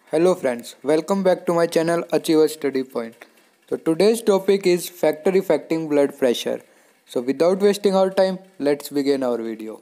Hello friends, welcome back to my channel Achiever Study Point. So today's topic is factor affecting blood pressure. So without wasting our time, let's begin our video.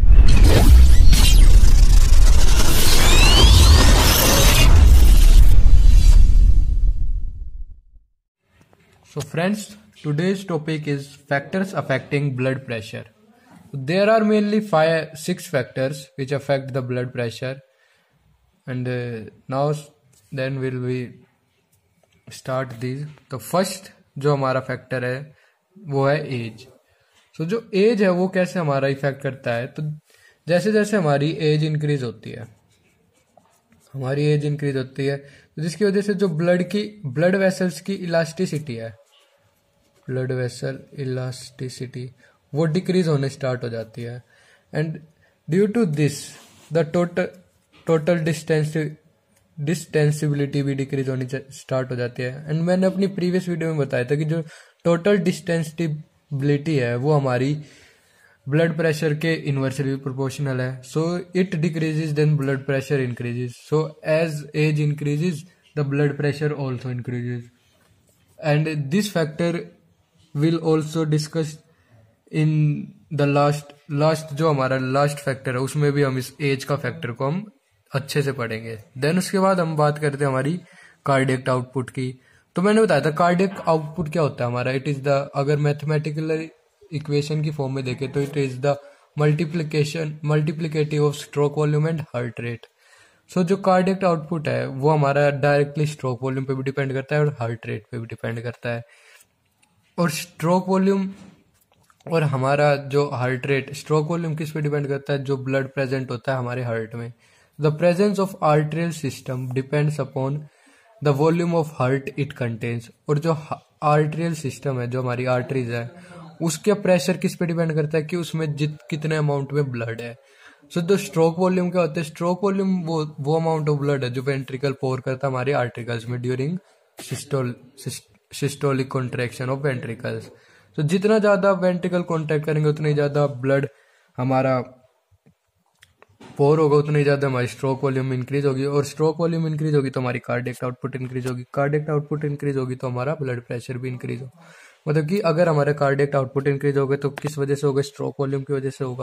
So friends, today's topic is factors affecting blood pressure. There are mainly 6 factors which affect the blood pressure, and now then will we start these. तो first जो हमारा factor है वो है as. सो जो as है वो कैसे हमारा इफेक्ट करता है, तो जैसे जैसे हमारी एज इंक्रीज होती है तो जिसकी वजह से जो ब्लड वेसल्स की इलास्टिसिटी है, ब्लड वेसल इलास्टिसिटी वो डिक्रीज होने स्टार्ट हो जाती है. And due to this the total distensibility भी डिक्रीज होनी स्टार्ट हो जाती है. एंड मैंने अपनी प्रीवियस वीडियो में बताया था कि जो टोटल डिस्टेंसिबिलिटी है वो हमारी ब्लड प्रेशर के इन्वर्सली प्रोपोर्शनल है. So it decreases then blood pressure increases. So as age increases the blood pressure also increases. And this factor will also discuss in the last जो हमारा लास्ट फैक्टर है उसमें भी हम इस as का फैक्टर को हम अच्छे से पढ़ेंगे. देन उसके बाद हम बात करते हैं हमारी कार्डियक आउटपुट की. तो मैंने बताया था कार्डियक आउटपुट क्या होता है हमारा. इट इज द, अगर मैथमेटिकल इक्वेशन की फॉर्म में देखें तो it is the multiplicative of stroke volume and heart rate. So जो कार्डियक आउटपुट है वो हमारा डायरेक्टली स्ट्रोक वॉल्यूम पे भी डिपेंड करता है और हार्ट रेट पे भी डिपेंड करता है. और स्ट्रोक वॉल्यूम और हमारा जो हार्ट रेट, स्ट्रोक वॉल्यूम किस पे डिपेंड करता है, जो ब्लड प्रेजेंट होता है हमारे हार्ट में. The presence of arterial system depends upon the volume of heart it contains. और जो आर्टेरियल सिस्टम है, जो हमारी आर्टरीज है, उसके प्रेशर किस पे डिपेंड करता है कि उसमें कितने अमाउंट में ब्लड है. सो जो स्ट्रोक वॉल्यूम क्या होता है, स्ट्रोक वॉल्यूम वो अमाउंट ऑफ ब्लड है जो वेंट्रिकल पोर करता है हमारे आर्टिकल्स में during systolic contraction of ventricles. तो जितना ज्यादा वेंट्रिकल कॉन्ट्रैक्ट करेंगे उतना ही ज्यादा ब्लड हमारा पोर होगा, उतना ही ज्यादा हमारी स्ट्रोक वॉल्यूम इंक्रीज होगी. और स्ट्रोक वॉल्यूम इंक्रीज होगी तो हमारी कार्डियक आउटपुट इंक्रीज होगी. कार्डियक आउटपुट इंक्रीज होगी तो हमारा ब्लड प्रेशर भी इंक्रीज होगा. मतलब कि अगर हमारा कार्डियक आउटपुट इंक्रीज होगा तो किस वजह से होगा, स्ट्रोक वॉल्यूम की वजह से होगा.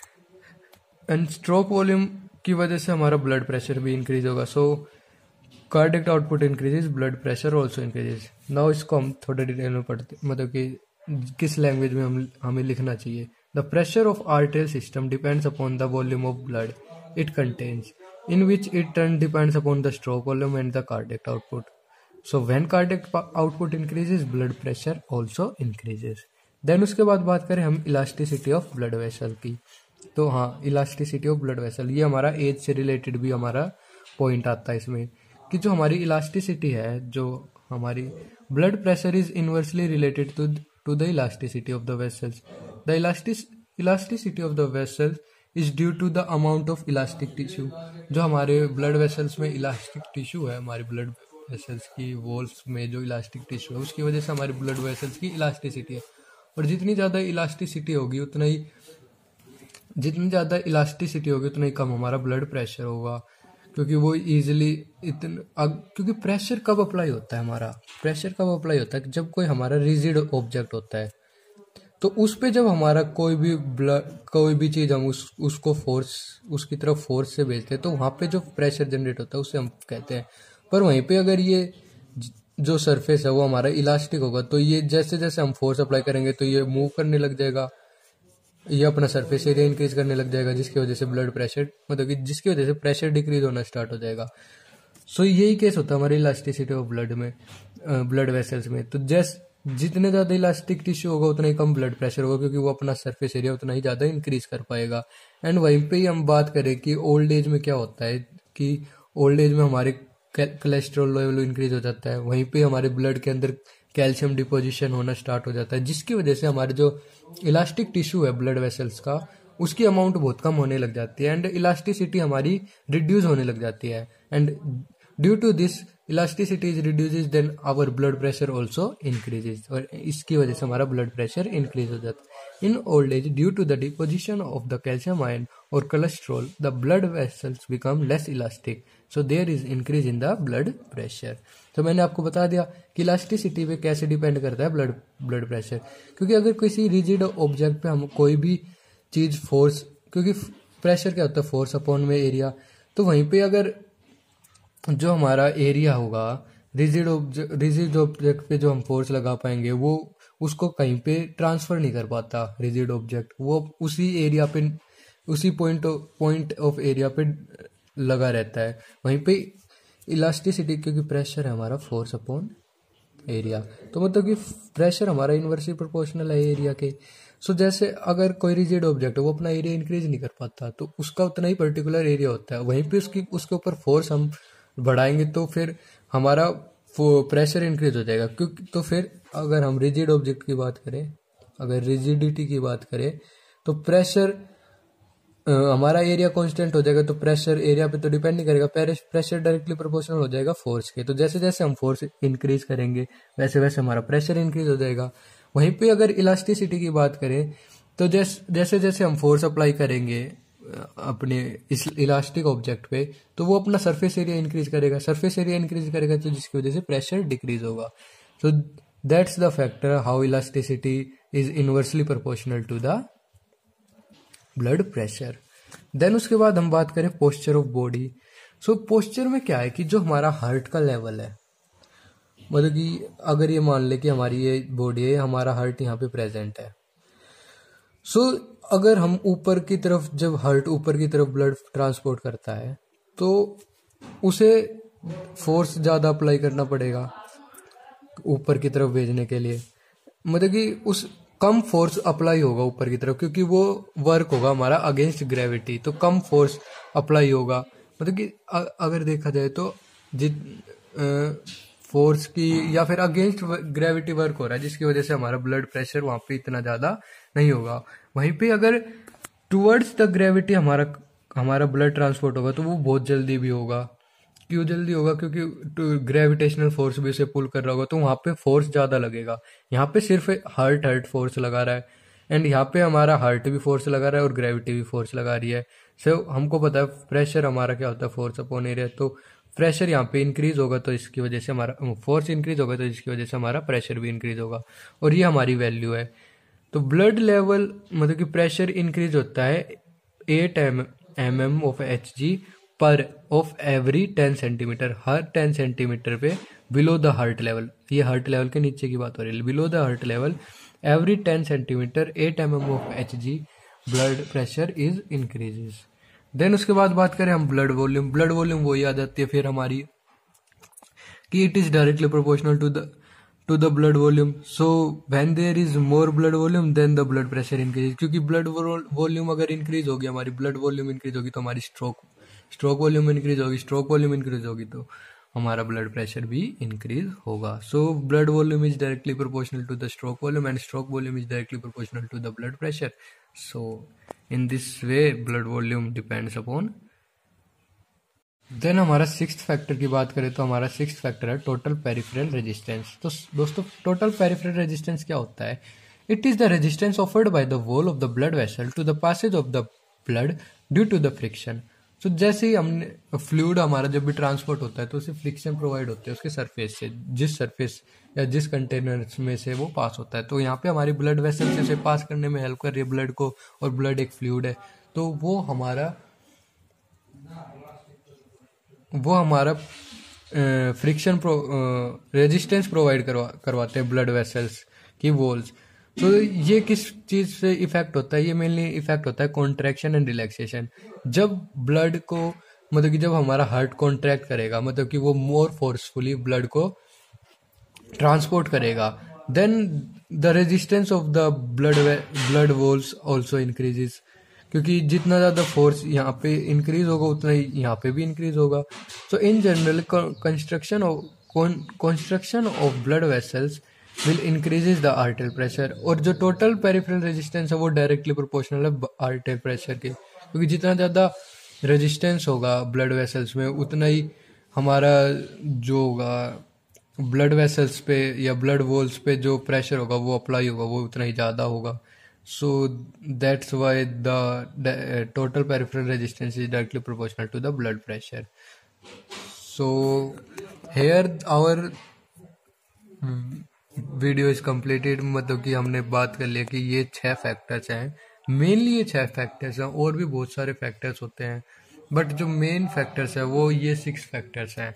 एंड स्ट्रोक वॉल्यूम की वजह से हमारा ब्लड प्रेशर भी इंक्रीज होगा. So cardiac output increases, blood pressure also increases. Now इसको हम थोड़ा डिटेल में पढ़ते, मतलब कि किस लैंग्वेज में हमें लिखना चाहिए. The pressure of arterial system depends upon the volume of blood it contains, in which it turn depends upon the stroke volume and the cardiac output. So when cardiac output increases blood pressure also increases. Then उसके बाद बात करें हम elasticity of blood vessel की. तो हाँ, elasticity of blood vessel ये हमारा एज से रिलेटेड भी हमारा पॉइंट आता है इसमें, कि जो हमारी इलास्टिसिटी है, जो हमारी blood pressure is inversely related to the elasticity of the vessels. The elasticity of the vessels is due to the amount of elastic tissue. जो हमारे blood vessels में elastic tissue है, हमारी blood vessels की walls में जो elastic tissue है उसकी वजह से हमारी blood vessels की elasticity है. और जितनी ज़्यादा elasticity होगी उतना ही कम हमारा blood pressure होगा, क्योंकि वो इजीली क्योंकि प्रेशर कब अप्लाई होता है, हमारा प्रेशर कब अप्लाई होता है जब कोई हमारा रिजिड ऑब्जेक्ट होता है. तो उस पे जब हमारा कोई भी चीज हम उसको उसकी तरफ फोर्स से भेजते हैं तो वहां पे जो प्रेशर जनरेट होता है उसे हम कहते हैं. पर वहीं पे अगर ये जो सरफेस है वो हमारा इलास्टिक होगा तो ये जैसे जैसे हम फोर्स अप्लाई करेंगे तो ये मूव करने लग जाएगा, ये अपना सरफेस एरिया इंक्रीज करने लग जाएगा, जिसकी वजह से ब्लड प्रेशर, मतलब कि जिसकी वजह से प्रेशर डिक्रीज होना स्टार्ट हो जाएगा. सो यही केस होता है हमारी इलास्टिसिटी ऑफ ब्लड में, ब्लड वेसल्स में. तो जितने ज्यादा इलास्टिक टिश्यू होगा उतना ही कम ब्लड प्रेशर होगा, क्योंकि वो अपना सरफेस एरिया उतना ही ज्यादा इंक्रीज कर पाएगा. एंड वहीं पे ही हम बात करें कि ओल्ड एज में क्या होता है, कि ओल्ड एज में हमारे कोलेस्ट्रॉल लेवल इंक्रीज हो जाता है, वहीं पे हमारे ब्लड के अंदर कैल्शियम डिपोजिशन होना स्टार्ट हो जाता है, जिसकी वजह से हमारे जो इलास्टिक टिश्यू है ब्लड वेसल्स का उसकी अमाउंट बहुत कम होने लग जाती है एंड इलास्टिसिटी हमारी रिड्यूस होने लग जाती है. And due to this elasticity is reduces then our blood pressure also increases, और इसकी वजह से हमारा ब्लड प्रेशर इंक्रीज हो जाता है. In old age due to the deposition of the calcium ion और cholesterol the blood vessels become less elastic. So there is increase in the blood pressure. तो मैंने आपको बता दिया कि इलास्टिसिटी पे कैसे डिपेंड करता है ब्लड प्रेशर, क्योंकि अगर किसी रिजिड ऑब्जेक्ट पे हम कोई भी चीज फोर्स, क्योंकि प्रेशर क्या होता है, फोर्स अपॉन में एरिया, तो वहीं पे अगर जो हमारा एरिया होगा रिजिड ऑब्जेक्ट पे जो हम फोर्स लगा पाएंगे वो उसको कहीं पे ट्रांसफर नहीं कर पाता रिजिड ऑब्जेक्ट, वो उसी एरिया पे, उसी पॉइंट ऑफ एरिया पे लगा रहता है। वहीं पे इलास्टिसिटी, क्योंकि प्रेशर है हमारा फोर्स अपॉन एरिया, तो मतलब कि प्रेशर हमारा इनवर्सली प्रोपोर्शनल है एरिया के। सो जैसे अगर कोई रिजिड ऑब्जेक्ट है वो अपना एरिया इंक्रीज नहीं कर पाता तो उसका उतना ही पर्टिकुलर एरिया होता है, वहीं पे उसके ऊपर फोर्स हम बढ़ाएंगे तो फिर हमारा प्रेशर इंक्रीज हो जाएगा। क्योंकि तो फिर अगर हम रिजिड ऑब्जेक्ट की बात करें, अगर रिजिडिटी की बात करें तो प्रेशर हमारा एरिया कांस्टेंट हो जाएगा, तो प्रेशर एरिया पे तो डिपेंड नहीं करेगा, प्रेशर डायरेक्टली प्रोपोर्शनल हो जाएगा फोर्स के। तो जैसे जैसे हम फोर्स इंक्रीज करेंगे वैसे वैसे हमारा प्रेशर इंक्रीज हो जाएगा। वहीं पे अगर इलास्टिसिटी की बात करें तो जैसे जैसे हम फोर्स अप्लाई करेंगे अपने इस इलास्टिक ऑब्जेक्ट पे तो वो अपना सरफेस एरिया इंक्रीज करेगा, सरफेस एरिया इंक्रीज करेगा तो जिसकी वजह से प्रेशर डिक्रीज होगा। So that's the factor how elasticity is inversely proportional to the blood pressure. Then उसके बाद हम बात करें posture of body. So posture में क्या है कि जो हमारा हार्ट का लेवल है, मतलब कि अगर ये मान ले कि हमारी ये बॉडी है, हमारा हार्ट यहाँ पे प्रेजेंट है। सो अगर हम ऊपर की तरफ, जब हार्ट ऊपर की तरफ ब्लड ट्रांसपोर्ट करता है तो उसे फोर्स ज्यादा अप्लाई करना पड़ेगा ऊपर की तरफ भेजने के लिए, मतलब कि उस कम फोर्स अप्लाई होगा ऊपर की तरफ, क्योंकि वो वर्क होगा हमारा अगेंस्ट ग्रेविटी, तो कम फोर्स अप्लाई होगा। मतलब कि अगर देखा जाए तो फोर्स की या फिर अगेंस्ट ग्रेविटी वर्क हो रहा है जिसकी वजह से हमारा ब्लड प्रेशर वहां पे इतना ज्यादा नहीं होगा। वहीं पे अगर टुवर्ड्स द ग्रेविटी हमारा ब्लड ट्रांसपोर्ट होगा तो वो बहुत जल्दी भी होगा। क्यों जल्दी होगा? क्योंकि ग्रेविटेशनल फोर्स भी उसे पुल कर रहा होगा तो वहां पे फोर्स ज्यादा लगेगा। यहाँ पे सिर्फ हार्ट फोर्स लगा रहा है एंड यहाँ पे हमारा हार्ट भी फोर्स लगा रहा है और ग्रेविटी भी फोर्स लगा रही है। सो हमको पता है प्रेशर हमारा क्या होता है, फोर्स अपॉन एरिया। तो प्रेशर यहाँ पे इंक्रीज होगा तो इसकी वजह से हमारा फोर्स इंक्रीज होगा तो इसकी वजह से हमारा प्रेशर भी इंक्रीज होगा, और ये हमारी वैल्यू है। तो ब्लड लेवल मतलब कि प्रेशर इंक्रीज होता है 8 mm ऑफ Hg पर ऑफ एवरी 10 सेंटीमीटर, हर 10 सेंटीमीटर पे बिलो द हार्ट लेवल। ये हार्ट लेवल के नीचे की बात हो रही है। Below the heart level every 10 centimetre 8 mm of Hg blood pressure is increases. Then उसके बाद बात करें हम ब्लड वॉल्यूम। ब्लड वॉल्यूम वही आ जाती है फिर हमारी कि it is directly proportional to the blood volume. So when there is more blood volume then the blood pressure increase. क्योंकि ब्लड वॉल्यूम अगर इंक्रीज होगी, हमारी ब्लड वॉल्यूम इंक्रीज होगी तो हमारी स्ट्रोक वॉल्यूम इंक्रीज होगी, स्ट्रोक वॉल्यूम इंक्रीज होगी तो हमारा ब्लड प्रेशर भी इंक्रीज होगा। So blood volume is directly proportional to the stroke volume and stroke volume is directly proportional to the blood pressure. So in this way blood volume depends upon. Then हमारा sixth factor की बात करें तो हमारा sixth factor है total peripheral resistance. तो दोस्तों total peripheral resistance क्या होता है? It is the resistance offered by the wall of the blood vessel to the passage of the blood due to the friction. तो जैसे ही हमने फ्लूइड हमारा जब भी ट्रांसपोर्ट होता है तो उसे फ्रिक्शन प्रोवाइड होते हैं उसके सरफेस से, जिस सरफेस या जिस कंटेनर में से वो पास होता है। तो यहाँ पे हमारी ब्लड वेसल से उसे पास करने में हेल्प कर रही है ब्लड को, और ब्लड एक फ्लूइड है तो वो हमारा फ्रिक्शन रेजिस्टेंस प्रोवाइड करवाते हैं ब्लड वेसल्स की वॉल्स। तो ये किस चीज से इफेक्ट होता है? ये मेनली इफेक्ट होता है कॉन्ट्रैक्शन एंड रिलैक्सेशन। जब ब्लड को मतलब कि जब हमारा हार्ट कॉन्ट्रैक्ट करेगा, मतलब कि वो मोर फोर्सफुली ब्लड को ट्रांसपोर्ट करेगा, then the resistance of the blood walls also increases. क्योंकि जितना ज्यादा फोर्स यहाँ पे इंक्रीज होगा उतना ही यहाँ पे भी इंक्रीज होगा। So in general construction of blood vessels will increases the arterial pressure. और जो टोटल पेरिफेरल रेजिस्टेंस है वो डायरेक्टली प्रोपोर्शनल है आर्टेरियल प्रेशर के, क्योंकि जितना ज्यादा रेजिस्टेंस होगा ब्लड वेसल्स में उतना ही हमारा जो होगा ब्लड वेसल्स पे या ब्लड वॉल्स पे जो प्रेशर होगा वो अप्लाई होगा वो उतना ही ज्यादा होगा। So that's why the total peripheral resistance is directly proportional to the blood pressure. So here our video is completed, मतलब कि हमने बात कर लिया कि ये 6 फैक्टर्स हैं, मेनली ये 6 फैक्टर्स हैं, और भी बहुत सारे फैक्टर्स होते हैं, बट जो मेन फैक्टर्स है वो ये 6 फैक्टर्स हैं।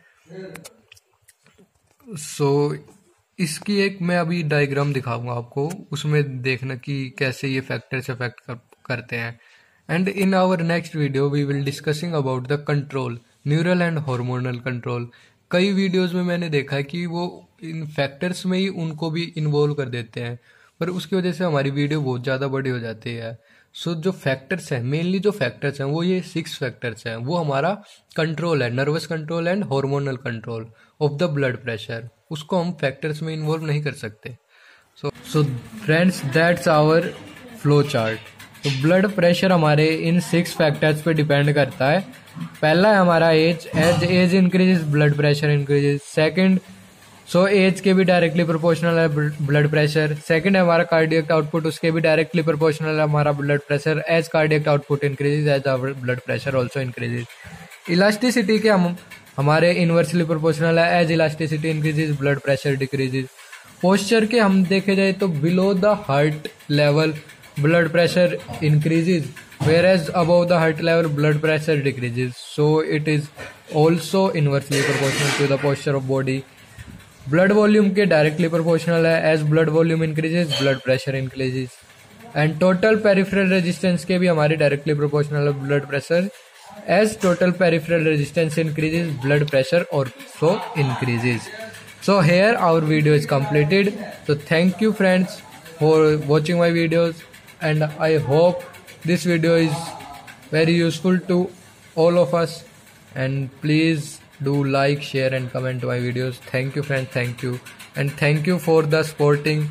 सो इसकी एक मैं अभी डायग्राम दिखाऊंगा आपको, उसमें देखना कि कैसे ये फैक्टर्स अफेक्ट करते हैं। And in our next video we will discussing about the control, neural and hormonal control. कई वीडियोस में मैंने देखा है कि वो इन फैक्टर्स में ही उनको भी इन्वॉल्व कर देते हैं, पर उसकी वजह से हमारी वीडियो बहुत ज़्यादा बड़ी हो जाती है। सो जो फैक्टर्स हैं, मेनली जो फैक्टर्स हैं वो ये 6 फैक्टर्स हैं। वो हमारा कंट्रोल है, nervous control and hormonal control of the blood pressure, उसको हम फैक्टर्स में इन्वॉल्व नहीं कर सकते। So friends, that's our flow chart. तो ब्लड प्रेशर हमारे इन 6 फैक्टर्स पे डिपेंड करता है। पहला है हमारा age, age increases blood pressure increases. Second, so age के भी डायरेक्टली प्रोपोर्शनल है ब्लड प्रेशर। सेकंड है हमारा कार्डियक आउटपुट, उसके भी डायरेक्टली प्रोपोर्शनल है हमारा blood pressure. As cardiac output increases as our blood pressure also increases. Elasticity के हमारे इनवर्सली प्रोपोर्शनल है, as elasticity increases blood pressure decreases. Posture के हम देखे जाए तो below the heart level blood pressure increases, whereas above the heart level blood pressure decreases. So it is also inversely proportional to the posture of body. Blood volume के directly proportional है, as blood volume increases blood pressure increases. And total peripheral resistance के भी हमारे directly proportional है blood pressure, as total peripheral resistance increases blood pressure also increases. So here our video is completed. So thank you friends for watching my videos, and I hope this video is very useful to all of us, and please do like, share and comment my videos. Thank you friends, thank you, and thank you for the supporting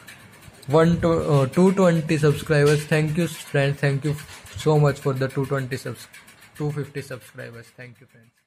220 subscribers. Thank you friends, thank you so much for the 250 subscribers. Thank you friends.